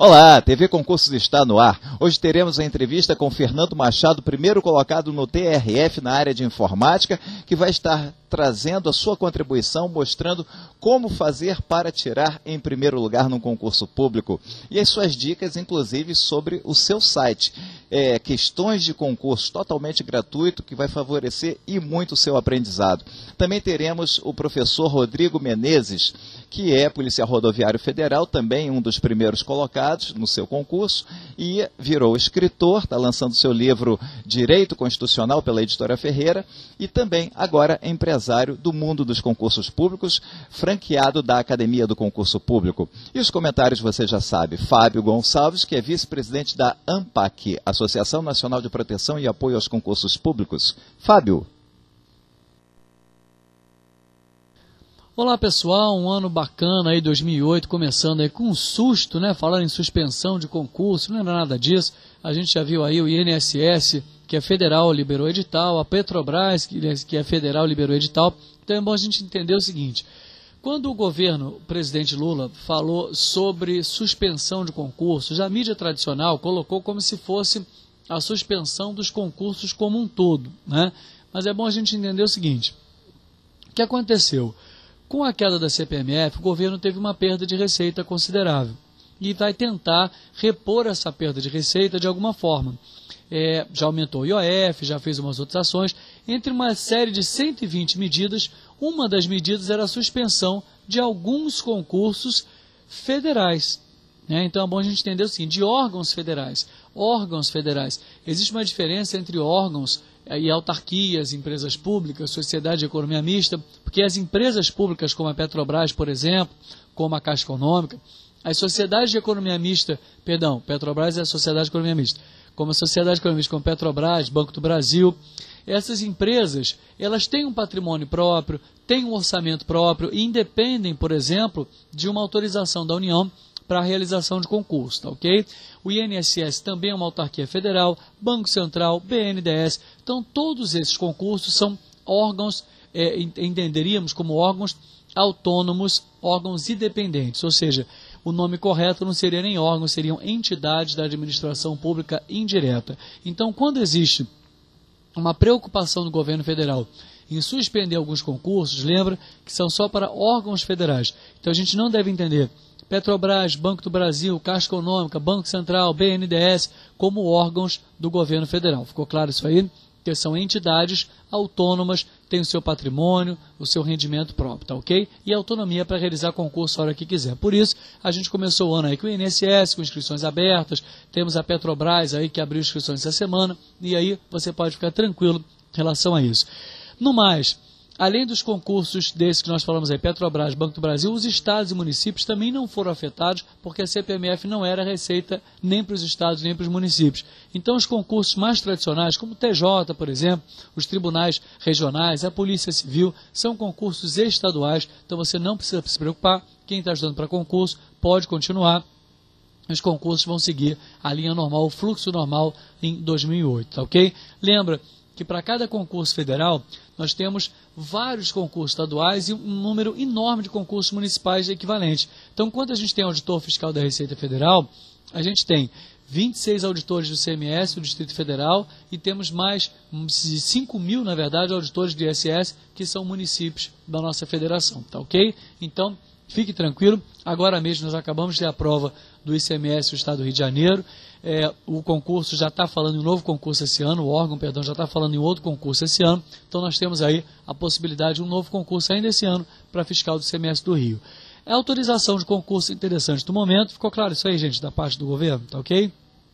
Olá, TV Concursos está no ar. Hoje teremos a entrevista com Fernando Machado, primeiro colocado no TRF na área de informática, que vai estar trazendo a sua contribuição, mostrando como fazer para tirar em primeiro lugar num concurso público. E as suas dicas, inclusive, sobre o seu site. Questões de concurso totalmente gratuito, que vai favorecer e muito o seu aprendizado. Também teremos o professor Rodrigo Menezes, que é policial rodoviário federal, também um dos primeiros colocados no seu concurso, e virou escritor, está lançando seu livro Direito Constitucional pela Editora Ferreira, e também agora empresário do mundo dos concursos públicos, franqueado da Academia do Concurso Público. E os comentários você já sabe, Fábio Gonçalves, que é vice-presidente da ANPAC, Associação Nacional de Proteção e Apoio aos Concursos Públicos. Fábio. Olá pessoal, um ano bacana aí, 2008, começando aí com um susto, né? Falando em suspensão de concurso, não era nada disso. A gente já viu aí o INSS, que é federal, liberou edital, a Petrobras, que é federal, liberou edital. Então é bom a gente entender o seguinte: quando o governo, o presidente Lula, falou sobre suspensão de concursos, a mídia tradicional colocou como se fosse a suspensão dos concursos como um todo, né? Mas é bom a gente entender o seguinte: o que aconteceu? Com a queda da CPMF, o governo teve uma perda de receita considerável e vai tentar repor essa perda de receita de alguma forma. Já aumentou o IOF, já fez umas outras ações. Entre uma série de 120 medidas, uma das medidas era a suspensão de alguns concursos federais. Então é bom a gente entender o seguinte: de órgãos federais. Órgãos federais. Existe uma diferença entre órgãos e autarquias, empresas públicas, sociedade de economia mista, porque as empresas públicas como a Petrobras, por exemplo, como a Caixa Econômica, as sociedades de economia mista, Petrobras é a sociedade de economia mista, como a sociedade de economia mista, como Petrobras, Banco do Brasil, essas empresas, elas têm um patrimônio próprio, têm um orçamento próprio e independem, por exemplo, de uma autorização da União para a realização de concurso, tá ok? O INSS também é uma autarquia federal, Banco Central, BNDES, então todos esses concursos são órgãos, entenderíamos como órgãos autônomos, órgãos independentes, ou seja, o nome correto não seria nem órgãos, seriam entidades da administração pública indireta. Então, quando existe uma preocupação do governo federal em suspender alguns concursos, lembra que são só para órgãos federais. Então a gente não deve entender Petrobras, Banco do Brasil, Caixa Econômica, Banco Central, BNDES como órgãos do governo federal. Ficou claro isso aí? Que são entidades autônomas, têm o seu patrimônio, o seu rendimento próprio, tá ok? E autonomia para realizar concurso a hora que quiser. Por isso, a gente começou o ano aí com o INSS, com inscrições abertas, temos a Petrobras aí que abriu inscrições essa semana, e aí você pode ficar tranquilo em relação a isso. No mais, além dos concursos desses que nós falamos aí, Petrobras, Banco do Brasil, os estados e municípios também não foram afetados, porque a CPMF não era receita nem para os estados nem para os municípios. Então os concursos mais tradicionais, como o TJ, por exemplo, os tribunais regionais, a Polícia Civil, são concursos estaduais, então você não precisa se preocupar, quem está estudando para concurso pode continuar. Os concursos vão seguir a linha normal, o fluxo normal em 2008, tá ok? Lembra que para cada concurso federal, nós temos vários concursos estaduais e um número enorme de concursos municipais equivalentes. Então, quando a gente tem auditor fiscal da Receita Federal, a gente tem 26 auditores do CMS, do Distrito Federal, e temos mais de 5 mil, na verdade, auditores do ISS, que são municípios da nossa federação, tá ok? Então, fique tranquilo, agora mesmo nós acabamos de ter a prova do ICMS do Estado do Rio de Janeiro, o concurso já está falando em um novo concurso esse ano, o órgão, perdão, já está falando em outro concurso esse ano, então nós temos aí a possibilidade de um novo concurso ainda esse ano para fiscal do ICMS do Rio. A autorização de concurso interessante do momento, ficou claro isso aí, gente, da parte do governo, tá ok?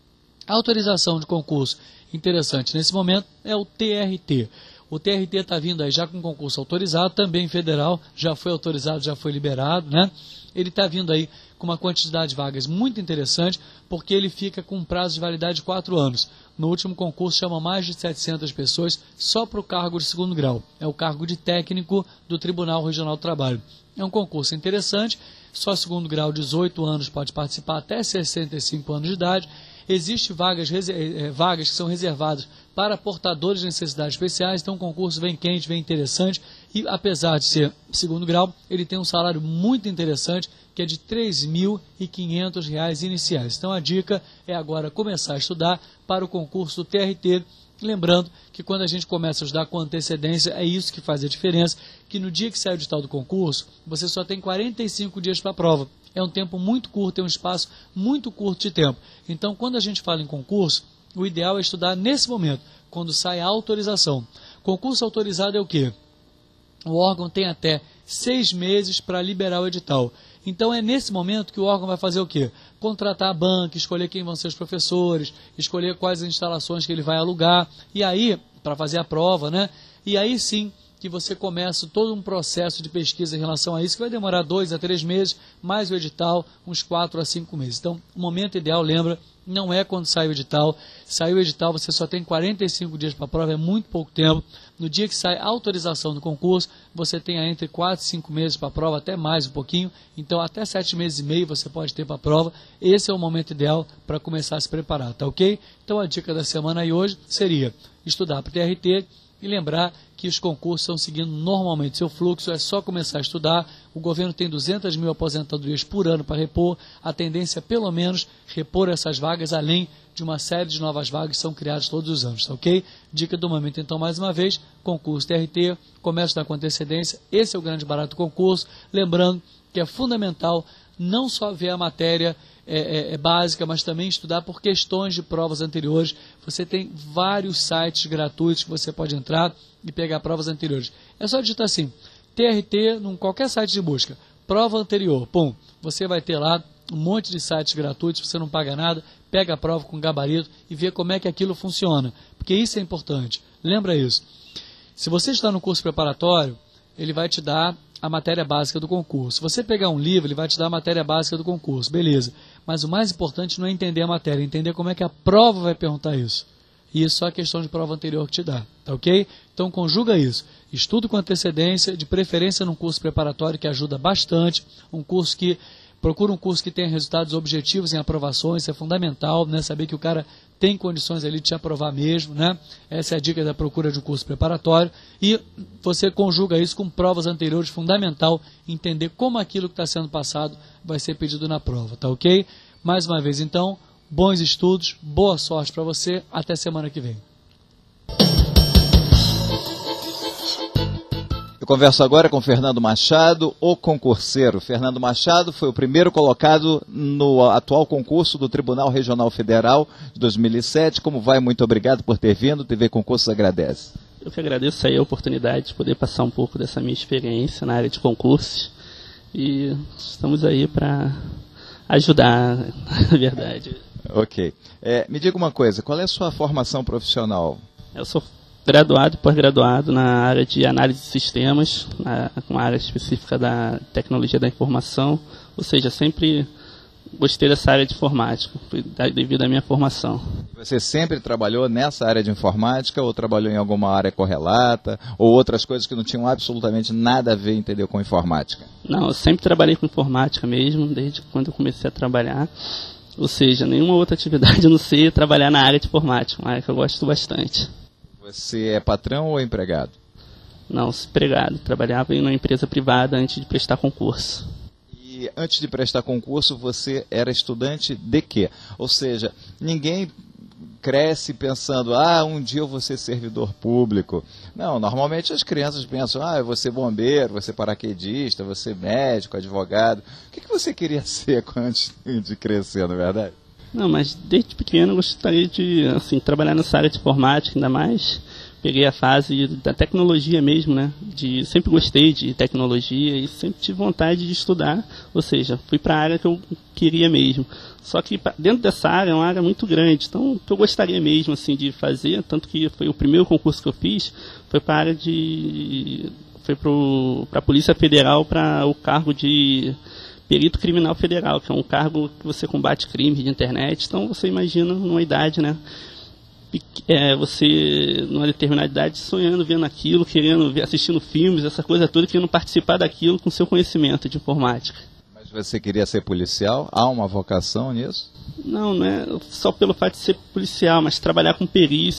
A autorização de concurso interessante nesse momento é o TRT. O TRT está vindo aí já com concurso autorizado, também federal, já foi autorizado, já foi liberado, né? Ele está vindo aí com uma quantidade de vagas muito interessante, porque ele fica com um prazo de validade de 4 anos. No último concurso chama mais de 700 pessoas só para o cargo de segundo grau. É o cargo de técnico do Tribunal Regional do Trabalho. É um concurso interessante, só segundo grau, 18 anos, pode participar até 65 anos de idade. Existem vagas que são reservadas para portadores de necessidades especiais. Então o concurso vem quente, vem interessante e apesar de ser segundo grau, ele tem um salário muito interessante que é de R$ 3.500 iniciais. Então a dica é agora começar a estudar para o concurso TRT. Lembrando que quando a gente começa a estudar com antecedência, é isso que faz a diferença, que no dia que sai o edital do concurso, você só tem 45 dias para a prova. É um tempo muito curto, é um espaço muito curto de tempo. Então, quando a gente fala em concurso, o ideal é estudar nesse momento, quando sai a autorização. Concurso autorizado é o quê? O órgão tem até 6 meses para liberar o edital. Então é nesse momento que o órgão vai fazer o quê? Contratar a banca, escolher quem vão ser os professores, escolher quais as instalações que ele vai alugar, e aí, para fazer a prova, né? E aí sim que você começa todo um processo de pesquisa em relação a isso, que vai demorar 2 a 3 meses, mais o edital, uns 4 a 5 meses. Então, o momento ideal, lembra, não é quando sai o edital. Saiu o edital, você só tem 45 dias para a prova, é muito pouco tempo. No dia que sai a autorização do concurso, você tem aí entre 4 e 5 meses para a prova, até mais um pouquinho. Então, até 7 meses e meio você pode ter para a prova. Esse é o momento ideal para começar a se preparar, tá ok? Então, a dica da semana aí hoje seria estudar para o TRT, e lembrar que os concursos estão seguindo normalmente seu fluxo, é só começar a estudar. O governo tem 200 mil aposentadorias por ano para repor, a tendência é pelo menos repor essas vagas, além de uma série de novas vagas que são criadas todos os anos, tá ok? Dica do momento então, mais uma vez, concurso TRT, comércio da com antecedência, esse é o grande barato do concurso. Lembrando que é fundamental não só ver a matéria básica, mas também estudar por questões de provas anteriores. Você tem vários sites gratuitos que você pode entrar e pegar provas anteriores. É só digitar assim, TRT, em qualquer site de busca, prova anterior, pum, você vai ter lá um monte de sites gratuitos, você não paga nada, pega a prova com gabarito e vê como é que aquilo funciona, porque isso é importante. Lembra isso. Se você está no curso preparatório, ele vai te dar a matéria básica do concurso. Se você pegar um livro, ele vai te dar a matéria básica do concurso, beleza. Mas o mais importante não é entender a matéria, é entender como é que a prova vai perguntar isso. E isso só é questão de prova anterior que te dá, tá ok? Então conjuga isso. Estudo com antecedência, de preferência num curso preparatório que ajuda bastante, procura um curso que tenha resultados objetivos em aprovações, isso é fundamental, né? Saber que o cara tem condições ali de te aprovar mesmo, né? Essa é a dica da procura de um curso preparatório. E você conjuga isso com provas anteriores, fundamental entender como aquilo que está sendo passado vai ser pedido na prova, tá ok? Mais uma vez, então, bons estudos, boa sorte para você, até semana que vem. Converso agora com Fernando Machado, o concurseiro. Fernando Machado foi o primeiro colocado no atual concurso do Tribunal Regional Federal de 2007. Como vai? Muito obrigado por ter vindo. TV Concursos agradece. Eu que agradeço aí a oportunidade de poder passar um pouco dessa minha experiência na área de concursos. E estamos aí para ajudar, na verdade. Ok. Me diga uma coisa, qual é a sua formação profissional? Eu sou graduado e pós-graduado na área de análise de sistemas, com a área específica da tecnologia da informação, ou seja, sempre gostei dessa área de informática, devido à minha formação. Você sempre trabalhou nessa área de informática ou trabalhou em alguma área correlata ou outras coisas que não tinham absolutamente nada a ver, entendeu, com informática? Não, eu sempre trabalhei com informática mesmo, desde quando eu comecei a trabalhar, ou seja, nenhuma outra atividade a não ser trabalhar na área de informática, uma área que eu gosto bastante. Você é patrão ou empregado? Não, sou empregado. Trabalhava em uma empresa privada antes de prestar concurso. E antes de prestar concurso, você era estudante de quê? Ou seja, ninguém cresce pensando, um dia eu vou ser servidor público. Não, normalmente as crianças pensam, eu vou ser bombeiro, vou ser paraquedista, vou ser médico, advogado. O que você queria ser antes de crescer, não é verdade? Não, mas desde pequeno eu gostaria de trabalhar nessa área de informática, ainda mais. Peguei a fase da tecnologia mesmo, né? Sempre gostei de tecnologia e sempre tive vontade de estudar, ou seja, fui para a área que eu queria mesmo. Só que dentro dessa área é uma área muito grande, então o que eu gostaria mesmo de fazer, tanto que foi o primeiro concurso que eu fiz, foi para a área foi para a Polícia Federal, para o cargo de perito criminal federal, que é um cargo que você combate crimes de internet. Então você imagina numa idade, né? Você numa determinada idade sonhando, vendo aquilo, querendo ver, assistindo filmes, essa coisa toda, querendo participar daquilo com seu conhecimento de informática. Mas você queria ser policial? Há uma vocação nisso? Não é só pelo fato de ser policial, mas trabalhar com perícia.